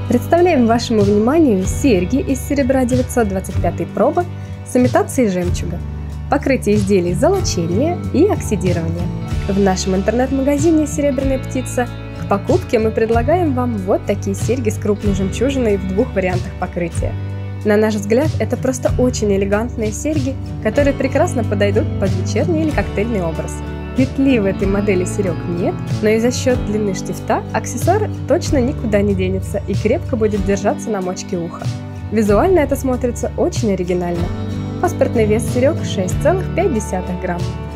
Представляем вашему вниманию серьги из серебра 925 пробы с имитацией жемчуга, покрытие изделий золочения и оксидирование. В нашем интернет-магазине «Серебряная птица» к покупке мы предлагаем вам вот такие серьги с крупной жемчужиной в двух вариантах покрытия. На наш взгляд, это просто очень элегантные серьги, которые прекрасно подойдут под вечерний или коктейльный образ. Петли в этой модели серег нет, но и за счет длины штифта аксессуар точно никуда не денется и крепко будет держаться на мочке уха. Визуально это смотрится очень оригинально. Паспортный вес серег 6,5 грамма.